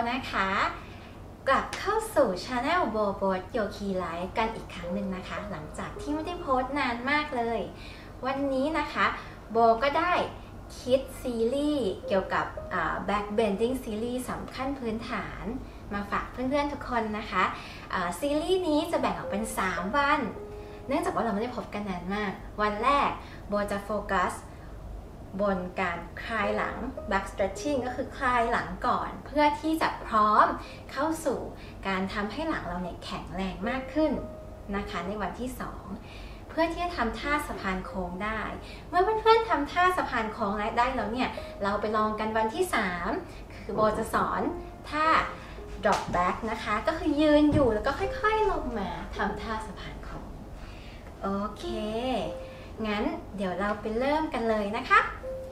นะคะกลับเข้าสู่ Channel โบโบทโยคีไลฟ์กันอีกครั้งหนึ่งนะคะหลังจากที่ไม่ได้โพสต์นานมากเลยวันนี้นะคะโบก็ได้คิดซีรีส์เกี่ยวกับbackbending ซีรีส์สำคัญพื้นฐานมาฝากเพื่อนๆทุกคนนะคะซีรีส์นี้จะแบ่งออกเป็น3วันเนื่องจากว่าเราไม่ได้พบกันนานมากวันแรกโบจะโฟกัสบนการคลายหลัง back stretching ก็คือคลายหลังก่อนเพื่อที่จะพร้อมเข้าสู่การทำให้หลังเราเนี่ยแข็งแรงมากขึ้นนะคะในวันที่2เพื่อที่จะทำท่าสะพานโค้งได้เมื่อเพื่อนๆทำท่าสะพานโค้งได้แล้วเนี่ยเราไปลองกันวันที่3คือโบจะสอนท่า drop back นะคะก็คือยืนอยู่แล้วก็ค่อยๆลงมาทำท่าสะพานโค้งโอเคงั้นเดี๋ยวเราไปเริ่มกันเลยนะคะ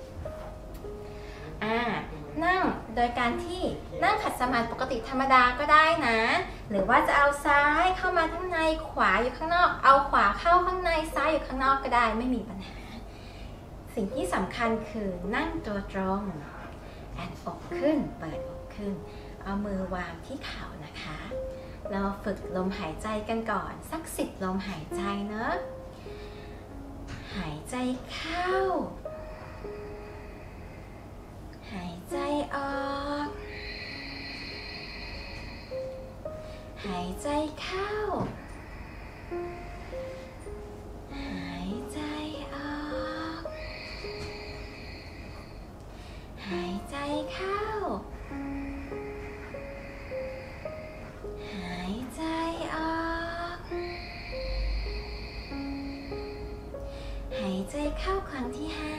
นั่งโดยการที่นั่งขัดสมาธิปกติธรรมดาก็ได้นะหรือว่าจะเอาซ้ายเข้ามาข้างในขวาอยู่ข้างนอกเอาขวาเข้าข้างในซ้ายอยู่ข้างนอกก็ได้ไม่มีปัญหาสิ่งที่สำคัญคือนั่งตัวตรงแอนอกขึ้นเปิดอกขึ้นเอามือวางที่เข่านะคะเราฝึกลมหายใจกันก่อนสัก10 ลมหายใจเนอะหายใจเข้าหายใจออกหายใจเข้าหายใจออกหายใจเข้าหายใจออกหายใจเข้าครั้งที่5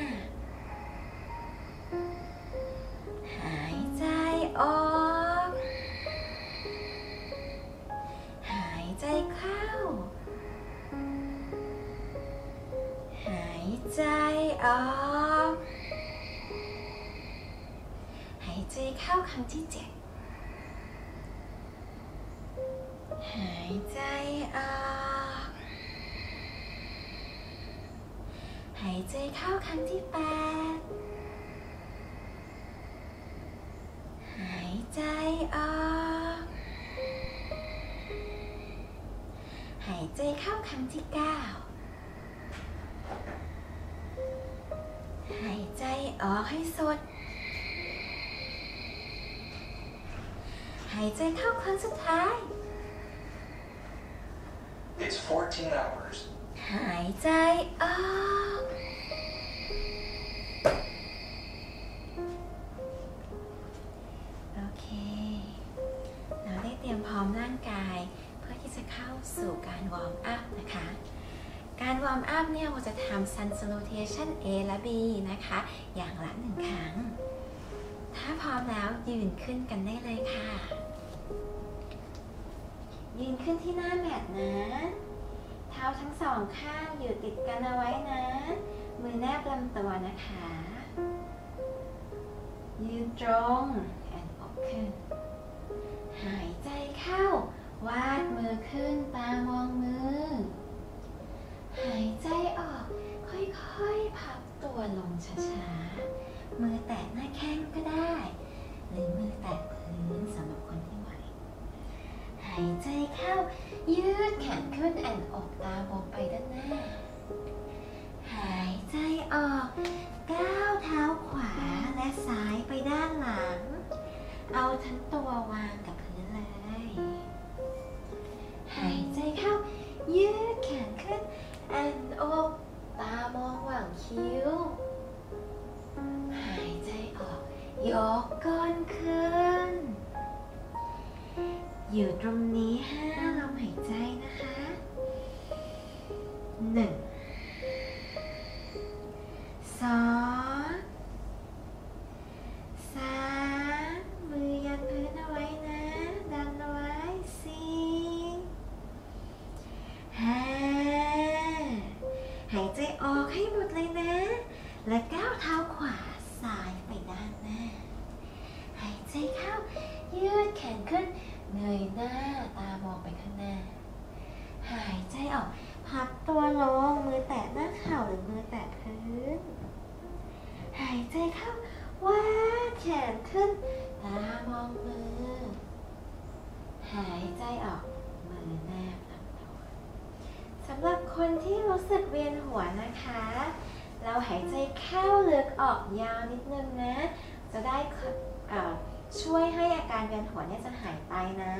หายใจออกหายใจเข้าหายใจออกหายใจเข้าครั้งที่7หายใจออกหายใจเข้าครั้งที่8หายใจออกหายใจเข้าครั้งที่9หายใจออกให้สุดหายใจเข้าครั้งสุดท้าย It's 14 hours. หายใจออกโอเคเราได้เตรียมพร้อมร่างกายเพื่อที่จะเข้าสู่การวอร์มอัพนะคะการวอร์มอัพเนี่ยเราจะทำ Sun Salutation A และ B นะคะอย่างละ1 ครั้งถ้าพร้อมแล้วยืนขึ้นกันได้เลยค่ะยืนขึ้นที่หน้าแมทนะเท้าทั้ง2 ข้างอยู่ติดกันเอาไว้นะมือแนบลำตัวนะคะยืนตรงแอนอกขึ้นหายใจเข้าวาดมือขึ้นตามองมือหายใจออกค่อยๆพับตัวลงช้าๆมือแตะหน้าแข้งก็ได้หรือมือแตะพื้นสำหรับคนที่ไหวหายใจเข้ายืดแขนขึ้นแอนอกตามองไปด้านหน้าหายใจออกก้าวเท้าขวาและซ้ายไปด้านหลังเอาทั้งตัววางกับพื้นเลยหายใจเข้ายืดแขนขึ้นแอนอกตามองหว่างคิ้วหายใจออกยกก้นขึ้นอยู่ตรงนี้5 ลมหายใจนะคะ1 2 3มือยันพื้นเอาไว้นะดันเอาไว้4 5หายใจออกให้หมดเลยนะและก้าวเท้าขวาซ้ายไปด้านหน้าหายใจเข้ายืดแขนขึ้นเงยหน้าตามองไปข้างหน้าหายใจออกพับตัวลงมือแตะหน้าเข่าหรือมือแตะพื้นหายใจเข้าวาดแขนขึ้นตามองมือออกมือแนบลำตัวสำหรับคนที่รู้สึกเวียนหัวนะคะเราหายใจเข้าลึกออกยาวนิดนึงนะจะได้ช่วยให้อาการเวียนหัวเนี่ยจะหายไปนะ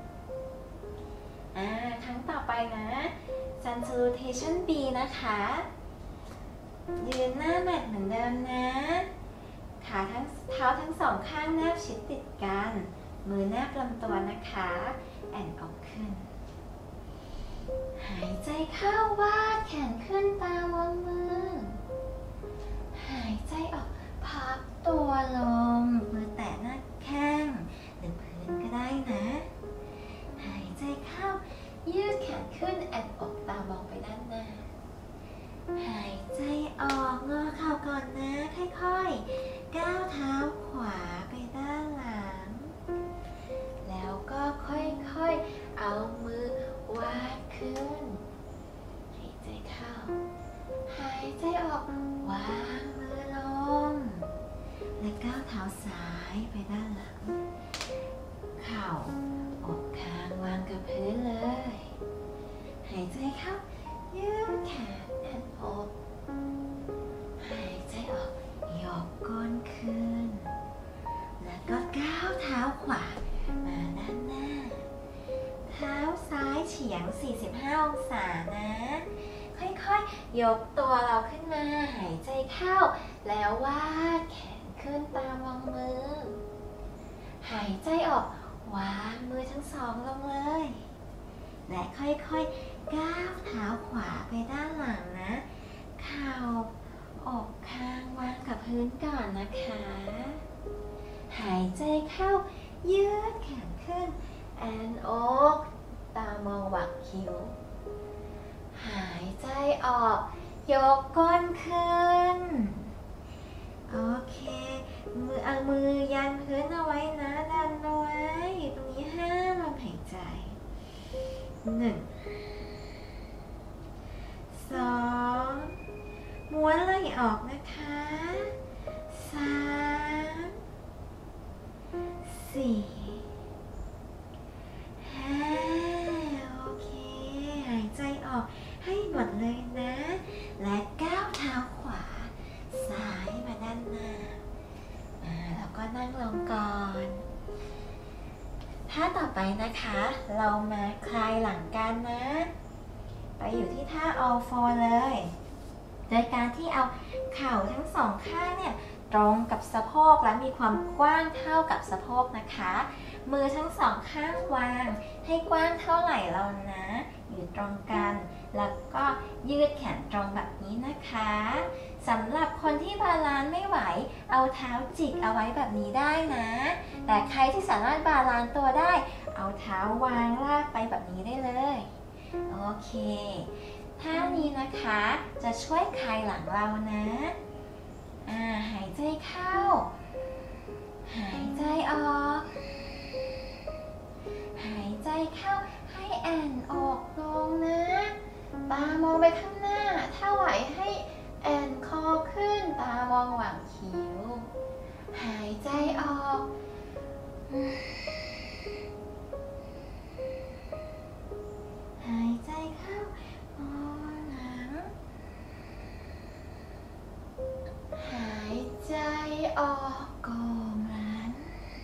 ครั้งต่อไปนะ Sun Salutation B นะคะยืนหน้าแมทเหมือนเดิมนะเท้าทั้งสองข้างแนบชิดติดกันมือแนบลำตัวนะคะแอนออกขึ้นหายใจเข้าวาดแขนขึ้นตามองมือหายใจออกพับตัวลงมือแตะหน้าแข้งหรือพื้นก็ได้นะหายใจเข้ายืดแขนขึ้นแอนอกตามองไปด้านหน้าหายใจออกงอเข่าก่อนนะค่อยๆก้าวเท้าขวาไปด้านหลังแล้วก็ค่อยๆเอามือวาดขึ้นหายใจเข้าหายใจออกวางมือลงและก้าวเท้าซ้ายไปด้านหลังเข่าอกคางวางกับพื้นเลยหายใจเข้ายืดแขนแอนอกหายใจออกยกก้นขึ้นแล้วก็ก้าวเท้าขวามาด้านหน้าเท้าซ้ายเฉียง45องศานะค่อยๆยกตัวเราขึ้นมาหายใจเข้าแล้ววาดแขนขึ้นตามวางมือหายใจออกวางมือทั้งสองลงเลยและค่อยๆก้าวเท้าขวาไปด้านหลังนะเข่าอกคางวางกับพื้นก่อนนะคะหายใจเข้ายืดแขนขึ้นแอนอกตามองหวังคิ้วหายใจออกยกก้นขึ้นโอเคเอามือยันพื้นเอาไว้นะดันเอาไว้ตรงนี้ห้ามลมหายใจ1 2ม้วนไหล่ออกนะคะ3 4 5โอเคหายใจออกให้หมดเลยนะและก้าวเท้าขวาซ้ายมาด้านหน้าแล้วก็นั่งลงก่อนท่าต่อไปนะคะเรามาคลายหลังกันนะไปอยู่ที่ท่า all four เลยโดยการที่เอาเข่าทั้งสองข้างเนี่ยตรงกับสะโพกและมีความกว้างเท่ากับสะโพกนะคะมือทั้งสองข้างวางให้กว้างเท่าไหร่เรานะอยู่ตรงกันแล้วก็ยืดแขนตรงแบบนี้นะคะสำหรับคนที่บาลานซ์ไม่ไหวเอาเท้าจิกเอาไว้แบบนี้ได้นะแต่ใครที่สามารถบาลานซ์ตัวได้เอาเท้าวางลากไปแบบนี้ได้เลยโอเคท่านี้นะคะจะช่วยคลายหลังเรานะหายใจเข้าหายใจออกหายใจเข้าให้แอนอกลงนะตามองไปข้างหน้าถ้าไหวให้แอนคอขึ้นตามองหว่างคิ้วหายใจออกหายใจเข้ามองหลังหายใจออกโกงหลัง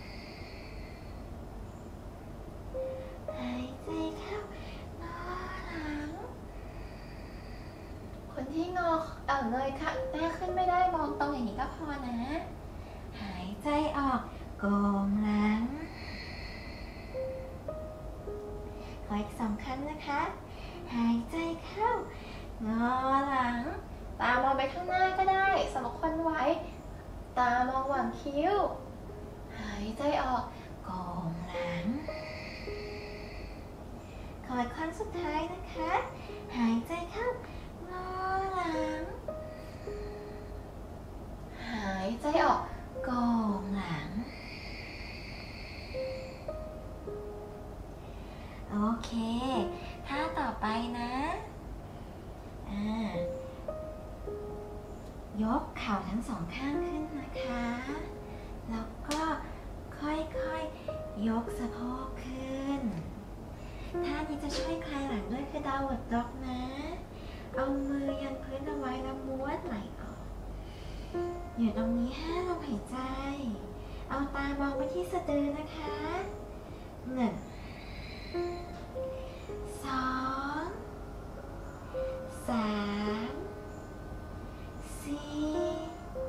หายใจเข้างอหลังคนที่งอเลยค่ะหน้าขึ้นไม่ได้มองตรงอย่างนี้ก็พอนะหายใจออกโกงหลังขออีก2 ครั้งนะคะหายใจเข้างอหลังตามองไปข้างหน้าก็ได้สำหรับคนไว้ตามองหว่างคิ้วหายใจออกโกงหลังขออีกครั้งสุดท้ายนะคะหายใจเข้างอหลังหายใจออกโกงหลังโอเคท่าต่อไปนะยกเข่าทั้งสองข้างขึ้นนะคะแล้วก็ค่อยๆยกสะโพกขึ้นที่จะช่วยคลายหลังด้วยคือดาวน์ด็อกนะเอามือยันพื้นเอาไว้แล้วม้วนไหล่ออกอยู่ตรงนี้5 ลมหายใจเอาตามองไปที่สะดือนะคะ1 2 3 4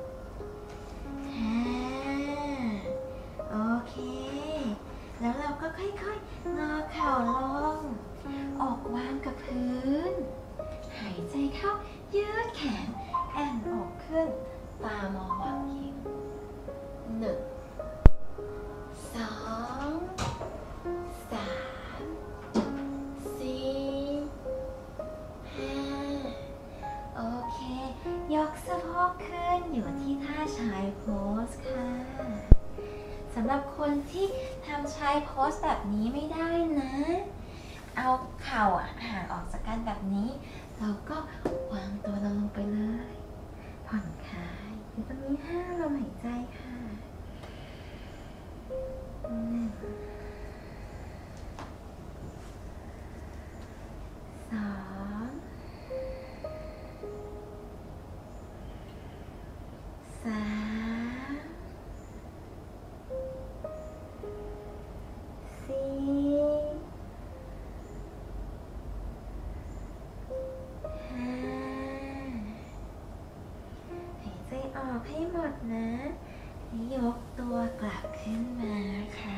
5โอเคแล้วเราก็ค่อยๆงอเข่าลงออกวางกับพื้นหายใจเข้ายืดแขนแอนอกขึ้นตามองวางคิ้ว1 2 3 4 5โอเคยกสะโพกขึ้นอยู่ที่ท่าชายโพสค่ะสำหรับคนที่ทำชายโพสแบบนี้ไม่ได้นะเอาเข่าห่างออกจากกันแบบนี้เราก็วางตัวเราลงไปเลยผ่อนคลายอยู่ตรงนี้5 ลมหายใจค่ะ1 2 3 4 หายใจออกให้หมดนะยกตัวกลับขึ้นมาค่ะ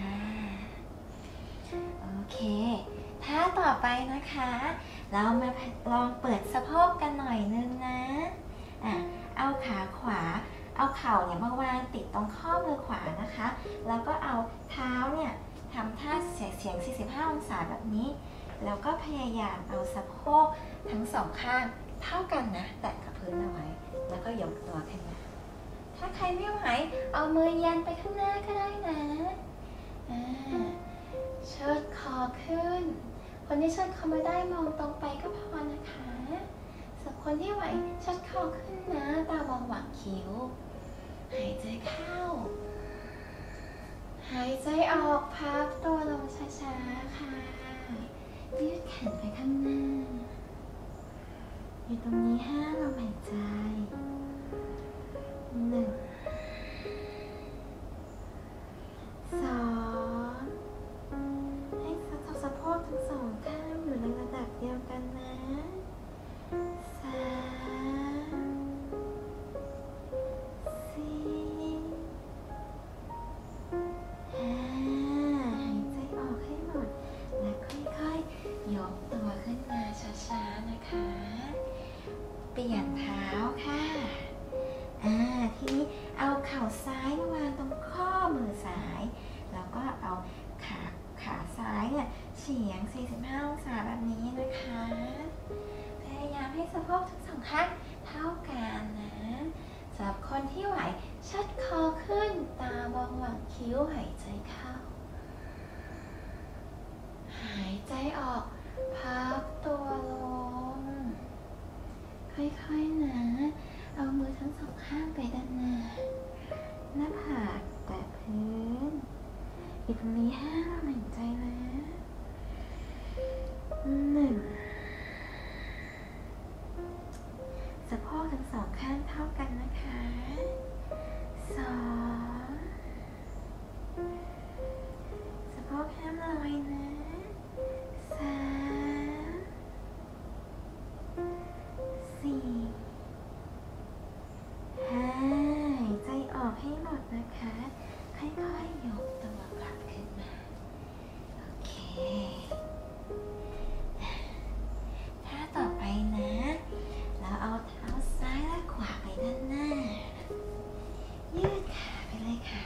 โอเคท่าต่อไปนะคะเรามาลองเปิดสะโพกกันหน่อยนึงนะเอาขาขวาเอาเข่าเนี่ยมาวางติดตรงข้อมือขวานะคะแล้วก็เอาเท้าเนี่ยทำท่าเสียง45 องศาแบบนี้แล้วก็พยายามเอาสะโพกทั้งสองข้างเท่ากันนะแตะกับพื้นเอาไว้แล้วก็ยกตัวขึ้นมาถ้าใครไม่ไหวเอามือยันไปข้างหน้าก็ได้นะเชิดคอขึ้นคนที่เชิดคอมาได้มองตรงไปก็พอนะคะส่วนคนที่ไหวเชิดคอขึ้นนะตามองหว่างคิ้วหายใจเข้าหายใจออกพับตัวลงช้าๆค่ะยืดแขนไปข้างหน้าอยู่ตรงนี้5 ลมหายใจ1 2ให้สะโพกทั้งสองข้างอยู่ในระดับเดียวกันนะ3 4 5หายใจออกให้หมดและค่อยๆยกตัวขึ้นมาช้าๆนะคะเปลี่ยนเท้าค่ะทีนี้เอาเข่าซ้ายวางตรงข้อมือซ้ายแล้วก็เอาขาซ้ายเนี่ยเฉียง45 องศาแบบนี้นะคะพยายามให้สะโพกทั้งสองข้างเท่ากันนะสำหรับคนที่ไหวชัดคอขึ้นตามองหว่างคิ้วหายใจเข้าหายใจออกพับตัวลงค่อยๆนะเอามือทั้งสองข้างไปด้านหน้าหน้าผากแตะพื้นอีกตรงนี้5 ลมหายใจนะ1สะโพกทั้งสองข้างเท่ากันนะคะ2สะโพกห้ามลอยนะ3 4 5หายใจออกให้หมดนะคะค่อยๆยกตัวกลับขึ้นมาโอเคท่าต่อไปนะเราเอาเท้าซ้ายและขวาไปด้านหน้ายืดขาไปเลยค่ะ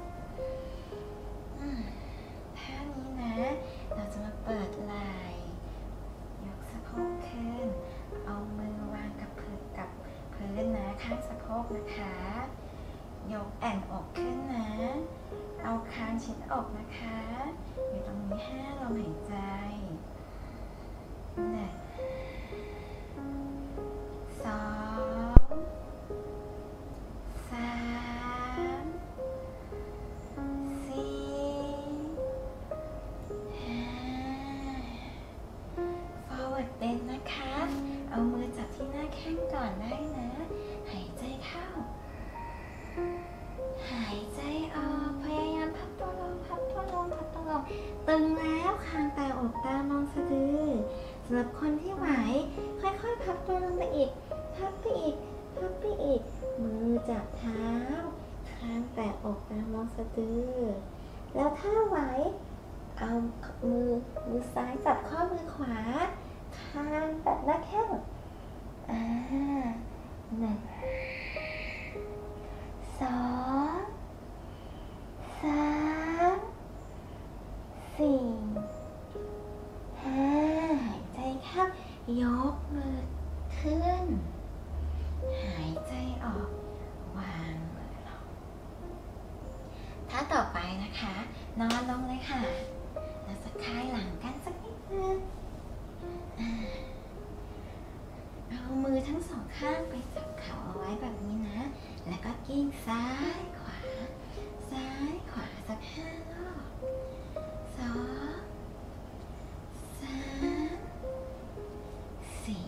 ท่านี้นะเราจะมาเปิดไหล่ยกสะโพกขึ้นเอามือวางกับพื้นนะข้างสะโพกนะคะยกแอนอกขึ้นนะเอาคางชิดอกนะคะอยู่ตรงนี้5 ลมหายใจ1 2 3 4 5 ำหรับคนที่ไหวค่อยๆพับตัวลงไปอีกพับไปอีกพับไปอีกมือจับเท้าข้างแตะอกตามองสะดือแล้วถ้าไหวเอามือซ้ายจับข้อมือขวาข้างแตะหน้าแข้ง1 2 3 4 5หายใจเข้ายกมือขึ้นหายใจออกวางมือลงถ้าต่อไปนะคะนอนลงเลยค่ะเราจะคลายหลังกันสักนิดนึงเอามือทั้งสองข้างไปจับเข่าเอาไว้แบบนี้นะแล้วก็กิ้งซ้ายขวาซ้ายขวาสัก5 รอบ2 3 4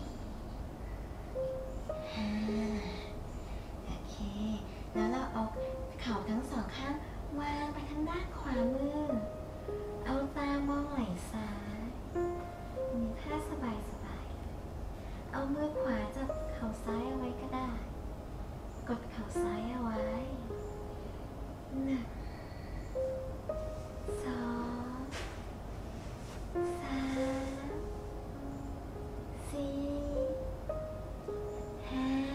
5โอเคแล้วเราเอาเข่าทั้งสองข้างวางไปทางด้านขวามือเอาตามองไหล่ซ้ายมีท่าสบายเอามือขวาจับเข่าซ้ายเอาไว้ก็ได้กดเข่าซ้ายเอาไว้1 2 3 4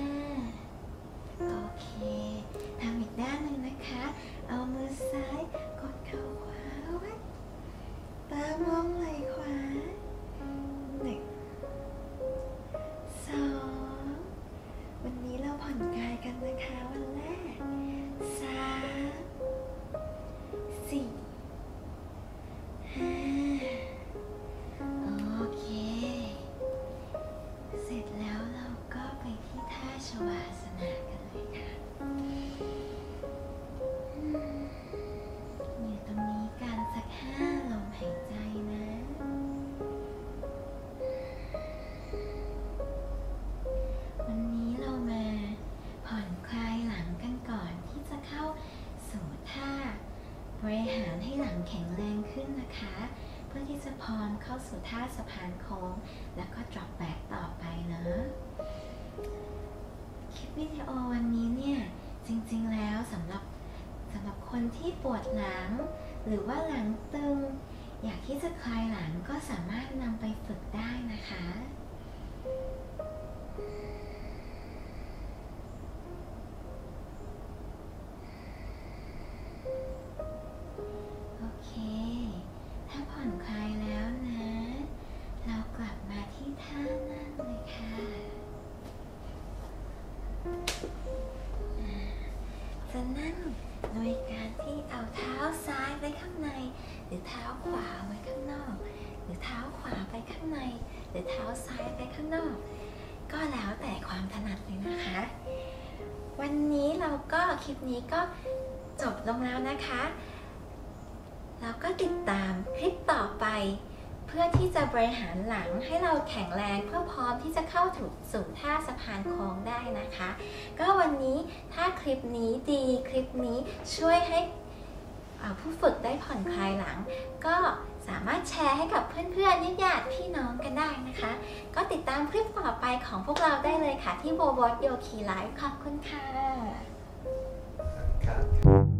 5โอเคทำอีกด้านหนึ่งนะคะเอามือซ้ายกดเข่าขวาเอาไว้ตามองไหล่ขวาวันนี้เราผ่อนคลายกันนะคะวันแรก3 4 5โอเคเสร็จแล้วเราก็ไปที่ท่าชวาสนากันเลยค่ะอยู่ตรงนี้กันสัก5 ลมหายใจนะวันนี้เรามาผ่อนคลายหลังกันก่อนที่จะเข้าสู่ท่าบริหารให้หลังแข็งแรงขึ้นนะคะเพื่อที่จะพร้อมเข้าสู่ท่าสะพานโค้งแล้วก็ drop back ต่อไปนะคลิปวิดีโอวันนี้เนี่ยจริงๆแล้วสำหรับคนที่ปวดหลังหรือว่าหลังตึงอยากที่จะคลายหลังก็สามารถนำไปฝึกได้นะคะโอเคถ้าผ่อนคลายแล้วนะเรากลับมาที่ท่านั่งเลยค่ะจะนั่งโดยการที่เอาเท้าซ้ายไว้ข้างในหรือเท้าขวาไว้ข้างนอกหรือเท้าขวาไปข้างในหรือเท้าซ้ายไปข้างนอกก็แล้วแต่ความถนัดเลยนะคะวันนี้คลิปนี้ก็จบลงแล้วนะคะแล้วก็ติดตามคลิปต่อไปเพื่อที่จะบริหารหลังให้เราแข็งแรงเพื่อพร้อมที่จะเข้าสู่ท่าสะพานโค้งได้นะคะก็วันนี้ถ้าคลิปนี้ดีคลิปนี้ช่วยให้ผู้ฝึกได้ผ่อนคลายหลังก็สามารถแชร์ให้กับเพื่อนๆญาติพี่น้องกันได้นะคะก็ติดตามคลิปต่อไปของพวกเราได้เลยค่ะที่โบโบโยคีไลฟ์ขอบคุณค่ะ